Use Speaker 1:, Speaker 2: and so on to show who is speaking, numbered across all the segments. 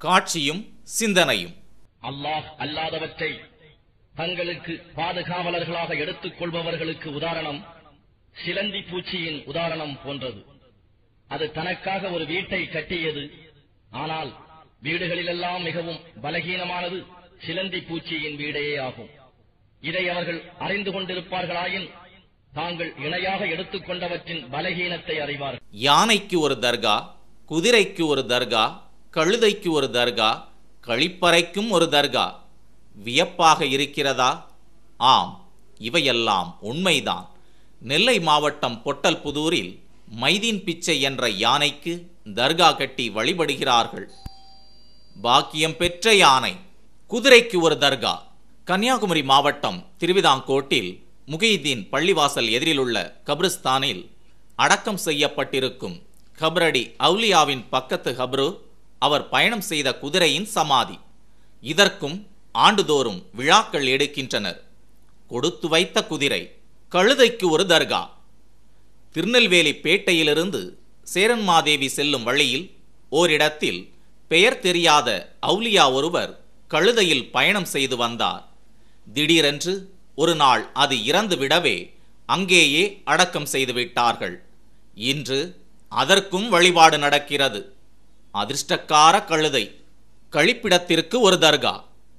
Speaker 1: காட்சியும் சிந்தனையும்.
Speaker 2: அல்லாஹ் அல்லாதவற்றை தங்களுக்கு பாதுகாவலர்களாக எடுத்துக் கொள்பவர்களுக்கு உதாரணம் சிலந்தி பூச்சியின் உதாரணம் போன்றது. அது தனக்காக ஒரு வீட்டை கட்டியது. ஆனால் வீடுகளிலெல்லாம் மிகவும் பலகீனமானது சிலந்தி பூச்சியின் வீடே ஆகும். இதை அவர்கள் அறிந்து கொண்டிருப்பார்களாயின் தாங்கள் இணையாக எடுத்துக் கொண்டவற்றின் பலகீனத்தை அறிவார்கள்.
Speaker 1: யானைக்கு ஒரு தர்கா, குதிரைக்கு ஒரு தர்கா, கழுதைக்கு ஒரு தர்கா, கழிப்பறைக்கும் ஒரு தர்கா. வியப்பாக இருக்கிறதா? ஆம், இவையெல்லாம் உண்மைதான். நெல்லை மாவட்டம் பொட்டல்புதூரில் மைதீன் பிச்சை என்ற யானைக்கு தர்கா கட்டி வழிபடுகிறார்கள். பாக்கியம் பெற்ற யானை. குதிரைக்கு ஒரு தர்கா. கன்னியாகுமரி மாவட்டம் திருவிதாங்கோட்டில் முகைதீன் பள்ளிவாசல் எதிரிலுள்ள கபிரிஸ்தானில் அடக்கம் செய்யப்பட்டிருக்கும் கபரடி அவுலியாவின் பக்கத்து கப்ரு அவர் பயணம் செய்த குதிரையின் சமாதி. இதற்கும் ஆண்டுதோறும் விழாக்கள் எடுக்கின்றனர். கொடுத்து வைத்த குதிரை. கழுதைக்கு ஒரு தர்கா. திருநெல்வேலி பேட்டையிலிருந்து சேரன்மாதேவி செல்லும் வழியில் ஓரிடத்தில் பெயர் தெரியாத அவுலியா ஒருவர் கழுதையில் பயணம் செய்து வந்தார். திடீரென்று ஒரு நாள் அது இறந்து விடவே அங்கேயே அடக்கம் செய்து விட்டார்கள். இன்று அதற்கும் வழிபாடு நடக்கிறது. அதிர்ஷ்டக்கார கழுதை. கழிப்பிடத்திற்கு ஒரு தர்கா.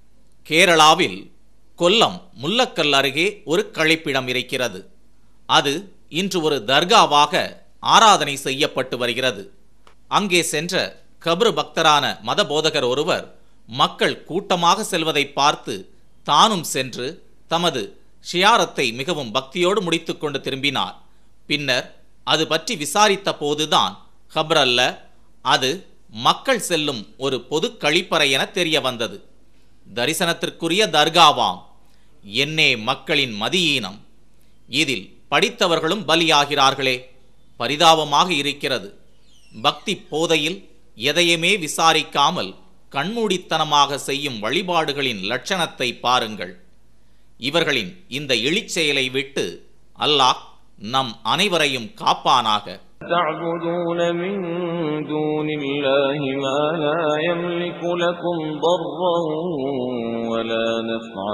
Speaker 1: கேரளாவில் கொல்லம் முல்லக்கல் அருகே ஒரு கழிப்பிடம் இருக்கிறது. அது இன்று ஒரு தர்காவாக ஆராதனை செய்யப்பட்டு வருகிறது. அங்கே சென்ற கபரு பக்தரான மத போதகர் ஒருவர் மக்கள் கூட்டமாக செல்வதை பார்த்து தானும் சென்று தமது ஷியாரத்தை மிகவும் பக்தியோடு முடித்துக்கொண்டு திரும்பினார். பின்னர் அது பற்றி விசாரித்த போதுதான் கபர் அல்ல, அது மக்கள் செல்லும் ஒரு பொது கழிப்பறை என தெரிய வந்தது. தரிசனத்திற்குரிய தர்காவாம். என்னே மக்களின் மதியீனம். இதில் படித்தவர்களும் பலியாகிறார்களே, பரிதாபமாக இருக்கிறது. பக்தி போதையில் எதையுமே விசாரிக்காமல் கண்மூடித்தனமாக செய்யும் வழிபாடுகளின் லட்சணத்தை பாருங்கள். இவர்களின் இந்த இழிச்செயலை விட்டு அல்லாஹ் நம் அனைவரையும் காப்பானாக.
Speaker 3: تعبدون من دون الله ما لا يملك لكم ضرا ولا نفعا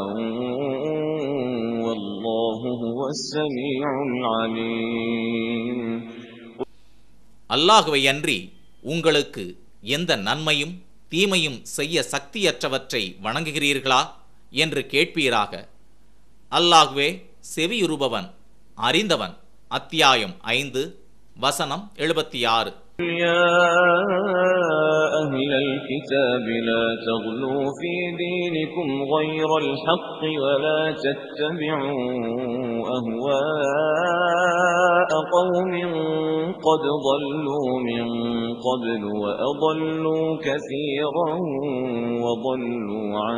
Speaker 3: والله هو السميع العليم.
Speaker 1: அல்லாஹ்வை அன்றி உங்களுக்கு எந்த நன்மையும் தீமையும் செய்ய சக்தியற்றவற்றை வணங்குகிறீர்களா என்று கேட்பீராக. அல்லாஹ்வே செவியுறுபவன், அறிந்தவன். அத்தியாயம் 5 வசனம் 76.
Speaker 3: يا أهل الكتاب لا تغلوا في دينكم غير الحق ولا تتبعوا أهواء قوم قد ضلوا من قبل وأضلوا كثيرا وضلوا عن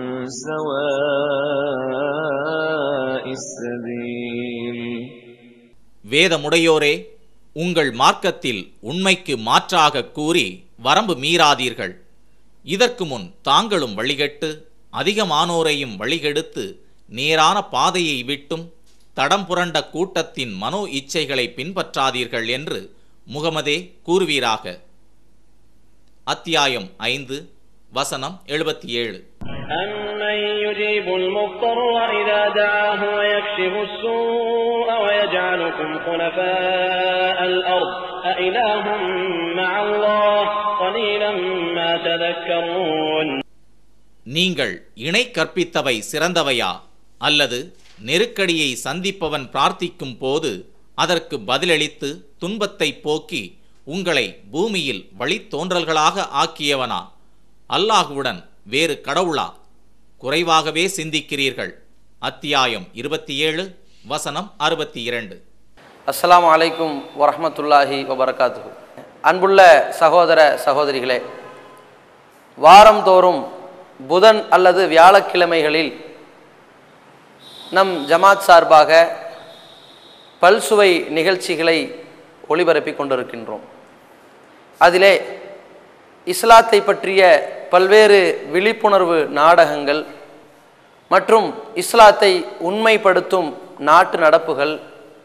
Speaker 3: سواء السبيل.
Speaker 1: வேதமுடையோரே, உங்கள் மார்க்கத்தில் உண்மைக்கு மாற்றாக கூறி வரம்பு மீறாதீர்கள். இதற்கு முன் தாங்களும் வழிகட்டு அதிகமானோரையும் வழிகெடுத்து நேரான பாதையை விட்டும் தடம் புரண்ட கூட்டத்தின் மனோ இச்சைகளை பின்பற்றாதீர்கள் என்று முகமதே கூறுவீராக. அத்தியாயம் 5 வசனம் 77.
Speaker 4: أَمَّنْ يُجِيبُ الْمُضْطَرَّ إِذَا دَعَاهُ وَيَكْشِفُ السُّوءَ وَيَجْعَلُكُمْ خُلَفَاءَ الْأَرْضِ أَإِلَٰهٌ مَّعَ اللَّهِ قَلِيلًا مَّا تَذَكَّرُونَ.
Speaker 1: நீங்கள் இணை கற்பித்தவை சிறந்தவையா? அல்லது நெருக்கடியை சந்திப்பவன் பிரார்த்திக்கும் போது அதற்கு பதிலளித்து துன்பத்தை போக்கி உங்களை பூமியில் வழித்தோன்றல்களாக ஆக்கியவனா? அல்லாஹுவுடன் வேறு கடவுளா? குறைவாகவே சிந்திக்கிறீர்கள். அத்தியாயம் 27 வசனம் 62.
Speaker 5: அஸ்ஸலாமு அலைக்கும் வரஹ்மத்துல்லாஹி வபரகாத்துஹு. அன்புள்ள சகோதர சகோதரிகளே, வாரந்தோறும் புதன் அல்லது வியாழக்கிழமைகளில் நம் ஜமாத் சார்பாக பல்சுவை நிகழ்ச்சிகளை ஒளிபரப்பிக் கொண்டிருக்கின்றோம். அதிலே இஸ்லாத்தை பற்றிய பல்வேறு விழிப்புணர்வு நாடகங்கள் மற்றும் இஸ்லாத்தை உண்மைப்படுத்தும் நாட்டு நடப்புகள்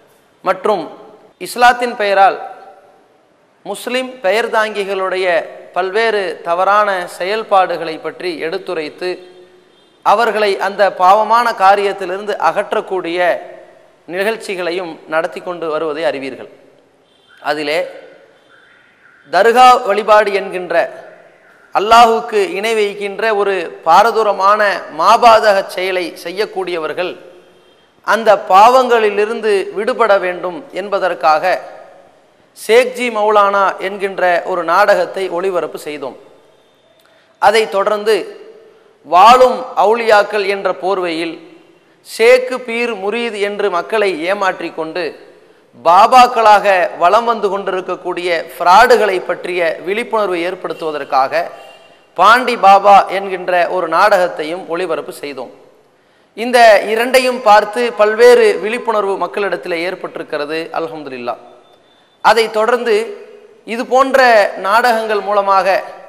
Speaker 5: மற்றும் இஸ்லாத்தின் பெயரால் முஸ்லிம் பெயர்தாங்கிகளுடைய பல்வேறு தவறான செயல்பாடுகளை பற்றி எடுத்துரைத்து அவர்களை அந்த பாவமான காரியத்திலிருந்து அகற்றக்கூடிய நிகழ்ச்சிகளையும் நடத்தி கொண்டு வருவதை அறிவீர்கள். அதிலே தர்கா வழிபாடு என்கின்ற அல்லாஹுக்கு இணை வைக்கின்ற ஒரு பாரதூரமான மாபாதக செயலை செய்யக்கூடியவர்கள் அந்த பாவங்களிலிருந்து விடுபட வேண்டும் என்பதற்காக ஷேக்ஜி மௌலானா என்கின்ற ஒரு நாடகத்தை ஒளிபரப்பு செய்தோம். அதை தொடர்ந்து வாழும் அவுலியாக்கள் என்ற போர்வையில் ஷேக்கு பீர் முரீத் என்று மக்களை ஏமாற்றி கொண்டு பாபாக்களாக வலம் வந்து கொண்டிருக்கக்கூடிய ஃப்ராடுகளை பற்றிய விழிப்புணர்வு ஏற்படுத்துவதற்காக பாண்டி பாபா என்கின்ற ஒரு நாடகத்தையும் ஒளிபரப்பு செய்தோம். இந்த இரண்டையும் பார்த்து பல்வேறு விழிப்புணர்வு மக்களிடத்தில் ஏற்பட்டிருக்கிறது, அல்ஹம்துலில்லாஹ். அதை தொடர்ந்து இது போன்ற நாடகங்கள் மூலமாக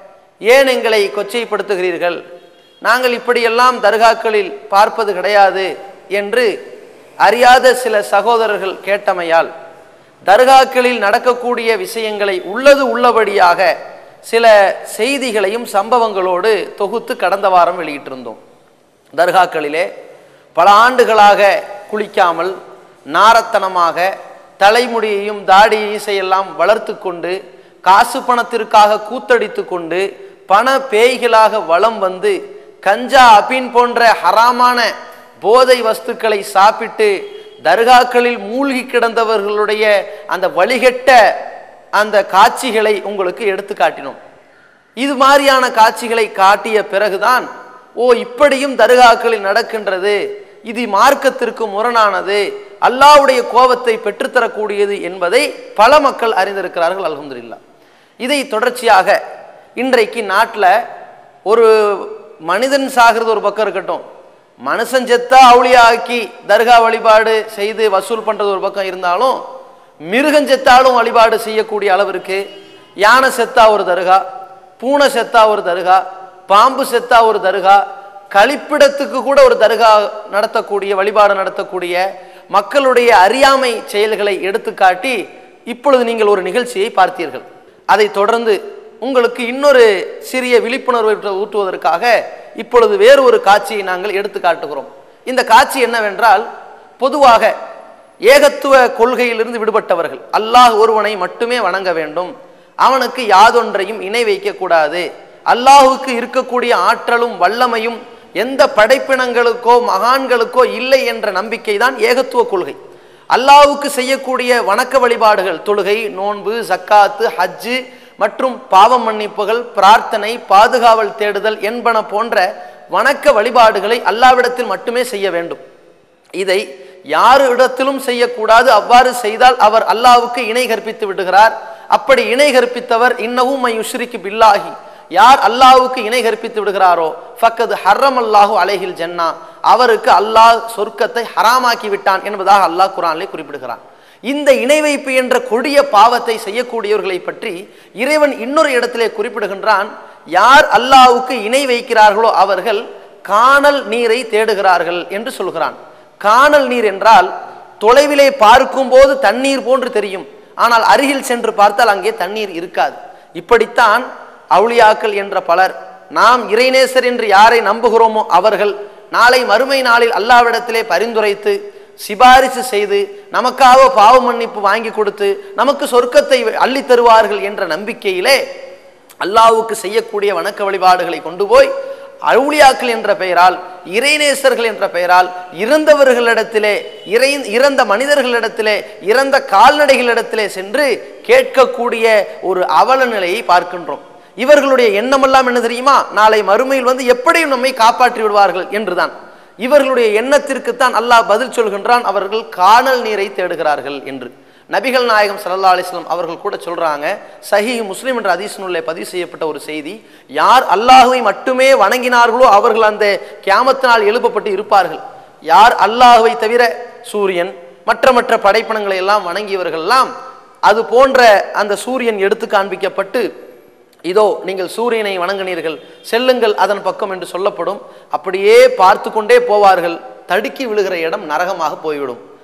Speaker 5: ஏன் எங்களை கொச்சைப்படுத்துகிறீர்கள், நாங்கள் இப்படியெல்லாம் தர்காக்களில் பார்ப்பது கிடையாது என்று அறியாத சில சகோதரர்கள் கேட்டமையால் தர்காக்களில் நடக்கக்கூடிய விஷயங்களை உள்ளது உள்ளபடியாக சில செய்திகளையும் சம்பவங்களோடு தொகுத்து கடந்த வாரம் வெளியிட்டிருந்தோம். தர்காக்களிலே பல ஆண்டுகளாக குளிக்காமல் நாரத்தனமாக தலைமுடியையும் தாடி ஈசையெல்லாம் வளர்த்து கொண்டு காசு பணத்திற்காக கூத்தடித்து கொண்டு பண பேய்களாக வலம் வந்து கஞ்சா அபீன் போன்ற ஹராமான போதை வஸ்துக்களை சாப்பிட்டு தர்காக்களில் மூழ்கி கிடந்தவர்களுடைய அந்த வழிகெட்ட அந்த காட்சிகளை உங்களுக்கு எடுத்து காட்டினோம். இது மாதிரியான காட்சிகளை காட்டிய பிறகுதான் இப்படியும் தர்காக்களில் நடக்கின்றது, இது மார்க்கத்திற்கு முரணானது, அல்லாஹ்வுடைய கோபத்தை பெற்றுத்தரக்கூடியது என்பதை பல மக்கள் அறிந்திருக்கிறார்கள், அல்ஹம்துலில்லாஹ். இதை தொடர்ச்சியாக இன்றைக்கு நாட்டில் ஒரு மனிதன் சாகிறது ஒரு பக்கம் இருக்கட்டும், மனுஷன் செத்தா அவுளியா ஆக்கி தர்கா வழிபாடு செய்து வசூல் பண்றது ஒரு பக்கம் இருந்தாலும், மிருகம் செத்தாலும் வழிபாடு செய்யக்கூடிய அளவிற்கு யானை செத்தா ஒரு தர்கா, பூனை செத்தா ஒரு தர்கா, பாம்பு செத்தா ஒரு தர்கா, கழிப்பிடத்துக்கு கூட ஒரு தர்கா நடத்தக்கூடிய வழிபாடு நடத்தக்கூடிய மக்களுடைய அறியாமை செயல்களை எடுத்துக்காட்டி இப்பொழுது நீங்கள் ஒரு நிகழ்ச்சியை பார்த்தீர்கள். அதை தொடர்ந்து உங்களுக்கு இன்னொரு சிறிய விழிப்புணர்வை ஊட்டுவதற்காக இப்பொழுது வேறு ஒரு காட்சியை நாங்கள் எடுத்து காட்டுகிறோம். இந்த காட்சி என்னவென்றால், பொதுவாக ஏகத்துவ கொள்கையிலிருந்து விடுபட்டவர்கள் அல்லாஹ் ஒருவனை மட்டுமே வணங்க வேண்டும், அவனுக்கு யாதொன்றையும் இணை வைக்கக்கூடாது, அல்லாஹுக்கு இருக்கக்கூடிய ஆற்றலும் வல்லமையும் எந்த படைப்பினங்களுக்கோ மகான்களுக்கோ இல்லை என்ற நம்பிக்கை தான் ஏகத்துவ கொள்கை. அல்லாஹுக்கு செய்யக்கூடிய வணக்க வழிபாடுகள் தொழுகை, நோன்பு, ஜக்காத்து, ஹஜ்ஜு மற்றும் பாவ மன்னிப்புகள், பிரார்த்தனை, பாதுகாவல் தேடுதல் என்பன போன்ற வணக்க வழிபாடுகளை அல்லாஹ்விடத்தில் மட்டுமே செய்ய வேண்டும். இதை யாரு இடத்திலும் செய்யக்கூடாது. அவ்வாறு செய்தால் அவர் அல்லாஹ்வுக்கு இணை கற்பித்து விடுகிறார். அப்படி இணை கற்பித்தவர் இன்னஹு மை யுஷ்ரிக்கு பில்லாஹி, யார் அல்லாஹ்வுக்கு இணை கற்பித்து விடுகிறாரோ ஃபக்கது ஹர்ரமல்லாஹு அலைஹில் ஜன்னா, அவருக்கு அல்லாஹ் சொர்க்கத்தை ஹராமாக்கி விட்டான் என்பதாக அல்லாஹ் குர்ஆனிலே குறிப்பிடுகிறான். இந்த இணை வைப்பு என்ற கொடிய பாவத்தை செய்யக்கூடியவர்களை பற்றி இறைவன் இன்னொரு இடத்திலே குறிப்பிடுகின்றான். யார் அல்லாஹ்வுக்கு இணை வைக்கிறார்களோ அவர்கள் காணல் நீரை தேடுகிறார்கள் என்று சொல்கிறான். காணல் நீர் என்றால் தொலைவிலே பார்க்கும் போது தண்ணீர் போன்று தெரியும், ஆனால் அருகில் சென்று பார்த்தால் அங்கே தண்ணீர் இருக்காது. இப்படித்தான் அவுலியாக்கள் என்ற பலர், நாம் இறைநேசர் என்று யாரை நம்புகிறோமோ அவர்கள் நாளை மறுமை நாளில் அல்லாஹ்விடத்திலே பரிந்துரைத்து சிபாரிசு செய்து நமக்காக பாவ மன்னிப்பு வாங்கி கொடுத்து நமக்கு சொர்க்கத்தை அள்ளி தருவார்கள் என்ற நம்பிக்கையிலே அல்லாஹ்வுக்கு செய்யக்கூடிய வணக்க வழிபாடுகளை கொண்டு போய் அவுலியாக்கள் என்ற பெயரால், இறைநேசர்கள் என்ற பெயரால் இறந்தவர்களிடத்திலே, இறந்த மனிதர்களிடத்திலே, இறந்த கால்நடைகளிடத்திலே சென்று கேட்கக்கூடிய ஒரு அவல நிலையை பார்க்கின்றோம். இவர்களுடைய எண்ணமெல்லாம் என்ன தெரியுமா? நாளை மறுமையில் வந்து எப்படியும் நம்மை காப்பாற்றி விடுவார்கள் என்றுதான். இவர்களுடைய எண்ணத்திற்குத்தான் அல்லாஹ் பதில் சொல்கின்றான், அவர்கள் காணல் நீரை தேடுகிறார்கள் என்று. நபிகள் நாயகம் ஸல்லல்லாஹு அலைஹி வஸல்லம் அவர்கள் கூட சொல்றாங்க, சஹீஹ் முஸ்லிம் என்ற ஹதீஸ் நூலிலே பதிவு செய்யப்பட்ட ஒரு செய்தி, யார் அல்லாஹ்வை மட்டுமே வணங்கினார்களோ அவர்கள் அந்த கியாமத் நாள் எழுப்பப்பட்டு இருப்பார்கள். யார் அல்லாஹ்வை தவிர சூரியன் மற்ற படைப்பினங்களை எல்லாம் வணங்கியவர்கள் எல்லாம் அது போன்ற அந்த சூரியன் எடுத்து காண்பிக்கப்பட்டு, இதோ நீங்கள் சூரியனை வணங்கினீர்கள், செல்லுங்கள் அதன் பக்கம் என்று சொல்லப்படும். அப்படியே பார்த்து கொண்டே போவார்கள். தடுக்கி விழுகிற இடம் நரகமாக போய்விடும்.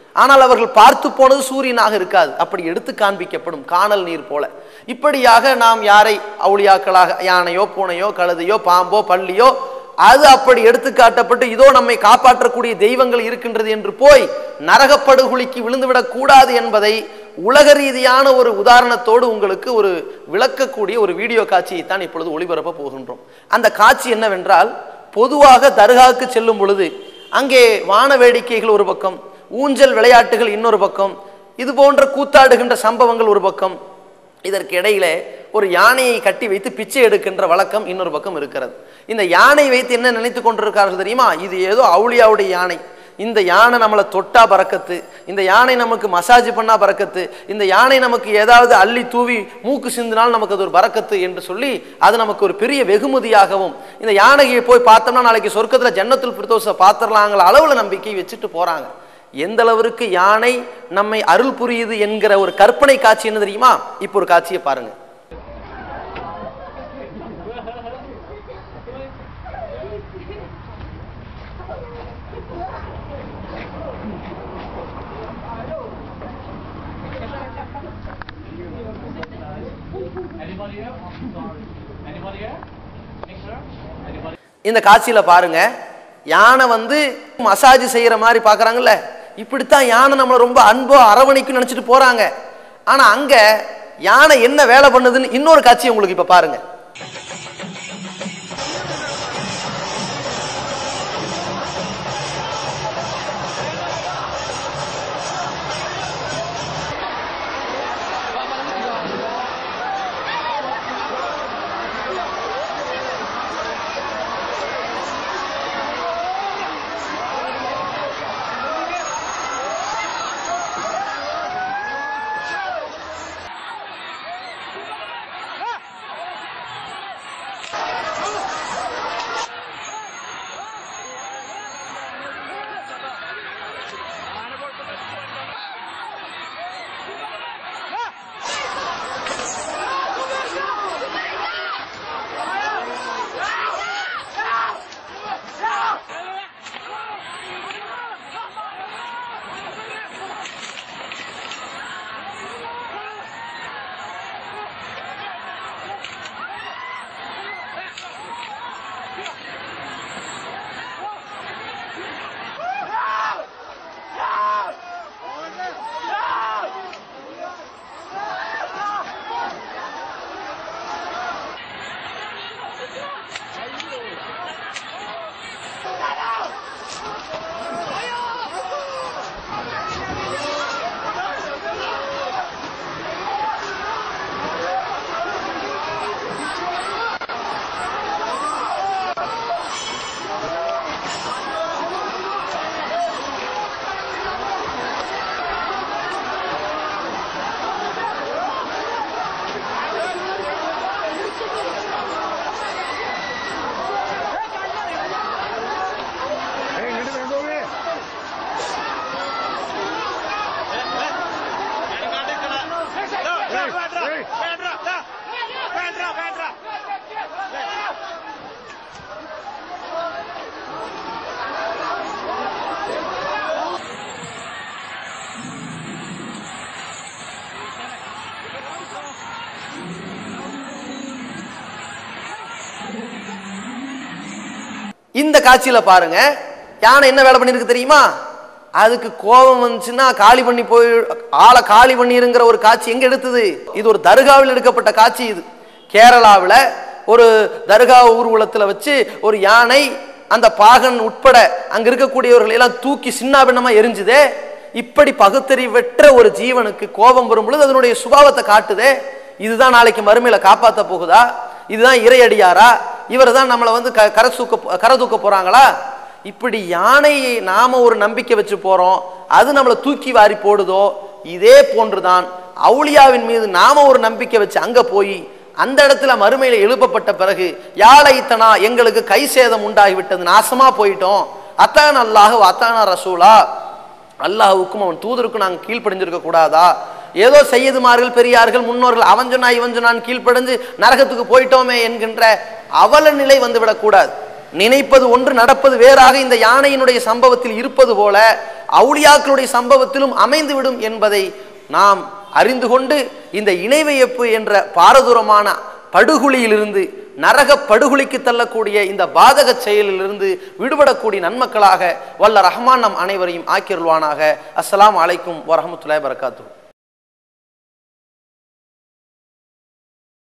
Speaker 5: ஆனால் அவர்கள் பார்த்து போனது சூரியனாக இருக்காது, அப்படி எடுத்து காண்பிக்கப்படும் காணல் நீர் போல. இப்படியாக நாம் யாரை அவுளியாக்களாக, யானையோ பூனையோ கழுதையோ பாம்போ பள்ளியோ, அது அப்படி எடுத்து காட்டப்பட்டு இதோ நம்மை காப்பாற்றக்கூடிய தெய்வங்கள் இருக்கின்றது என்று போய் நரகப்படுகுழிக்கு விழுந்துவிடக் கூடாது என்பதை உலக ரீதியான ஒரு உதாரணத்தோடு உங்களுக்கு ஒரு விளக்கக்கூடிய ஒரு வீடியோ காட்சியை தான் இப்பொழுது ஒளிபரப்ப போகின்றோம். அந்த காட்சி என்னவென்றால், பொதுவாக தர்காவுக்கு செல்லும் பொழுது அங்கே வான வேடிக்கைகள் ஒரு பக்கம், ஊஞ்சல் விளையாட்டுகள் இன்னொரு பக்கம், இது போன்ற கூத்தாடுகின்ற சம்பவங்கள் ஒரு பக்கம், இதற்கு இடையிலே ஒரு யானையை கட்டி வைத்து பிச்சை எடுக்கின்ற வழக்கம் இன்னொரு பக்கம் இருக்கிறது. இந்த யானை வைத்து என்ன நினைத்து கொண்டிருக்கார்கள் தெரியுமா? இது ஏதோ அவுளியாவுடைய யானை, இந்த யானை நம்மளை தொட்டா பறக்கத்து, இந்த யானை நமக்கு மசாஜ் பண்ணா பறக்கத்து, இந்த யானை நமக்கு ஏதாவது அள்ளி தூவி மூக்கு சிந்தினால் நமக்கு அது ஒரு பறக்கத்து என்று சொல்லி அது நமக்கு ஒரு பெரிய வெகுமதியாகவும், இந்த யானையை போய் பார்த்தோம்னா நாளைக்கு சொர்க்கத்துல ஜன்னத்துல் ஃபிர்தௌஸை பார்த்துடலாங்கிற அளவுல நம்பிக்கை வச்சுட்டு போறாங்க. எந்த அளவிற்கு யானை நம்மை அருள் புரியுது என்கிற ஒரு கற்பனை காட்சி என்ன தெரியுமா? இப்போ ஒரு காட்சியை பாருங்க. இந்த காட்சியில பாருங்க, யானை மசாஜ் செய்யற மாதிரி பாக்குறாங்கல்ல, இப்படித்தான் யானை நம்மளை ரொம்ப அன்போ அரவணைக்கும் நினைச்சிட்டு போறாங்க. ஆனா அங்க யானை என்ன வேலை பண்ணுதுன்னு இன்னொரு காட்சி உங்களுக்கு இப்ப பாருங்க. இந்த காட்சியில பாருங்க, யானை என்ன வேலை பண்ணிருக்கு தெரியுமா? அதுக்கு கோபம் வந்துச்சுன்னா காலி பண்ணி போய் ஆளை காலி பண்ணிருங்கிற ஒரு காட்சி எங்க எடுத்தது? இது ஒரு தர்காவில் எடுக்கப்பட்ட காட்சி. இது கேரளாவில் ஒரு தர்கா ஊர்வலத்துல வச்சு ஒரு யானை அந்த பாகன் உட்பட அங்க இருக்கக்கூடியவர்கள் எல்லாம் தூக்கி சின்னாபின்னமா எரிஞ்சுதே. இப்படி பகுத்தறிவற்ற ஒரு ஜீவனுக்கு கோபம் வரும் பொழுது அதனுடைய சுபாவத்தை காட்டுதே. இதுதான் நாளைக்கு மறுமையில காப்பாற்ற போகுதா? இதுதான் இறையடியாரா? இவர் தான் நம்மளை கரை தூக்க போறாங்களா? இப்படி யானையை நாம ஒரு நம்பிக்கை வச்சு போறோம், அது நம்மளை தூக்கி வாரி போடுதோ, இதே போன்றுதான் அவுளியாவின் மீது நாம ஒரு நம்பிக்கை வச்சு அங்க போய் அந்த இடத்துல மறுமையில எழுப்பப்பட்ட பிறகு யாழைத்தனா எங்களுக்கு கை சேதம் உண்டாகிவிட்டது, நாசமா போயிட்டோம், அத்தான் அல்லாஹ் அத்தானா ரசூலா, அல்லாஹுக்கும் அவன் தூதருக்கும் நாங்கள் கீழ்ப்படிஞ்சிருக்க கூடாதா? ஏதோ செய்யதுமார்கள் பெரியார்கள் முன்னோர்கள் அவன் சொன்னா இவன் சொன்னான் கீழ்ப்படைஞ்சு நரகத்துக்கு போயிட்டோமே என்கின்ற அவல நிலை வந்துவிடக் கூடாது. நினைப்பது ஒன்று நடப்பது வேறாக இந்த யானையினுடைய சம்பவத்தில் இருப்பது போல அவுலியாக்களுடைய சம்பவத்திலும் அமைந்துவிடும் என்பதை நாம் அறிந்து கொண்டு இந்த இணை வைப்பு என்ற பாரதூரமான படுகுழியிலிருந்து, நரக படுகுழிக்கு தள்ளக்கூடிய இந்த பாதக செயலிலிருந்து விடுபடக்கூடிய நன்மக்களாக வல்ல ரஹ்மான் நம் அனைவரையும் ஆக்கிருள்வானாக. அஸ்ஸலாமு அலைக்கும் வரஹ்மத்துல்லாஹி வபரகாத்துஹு.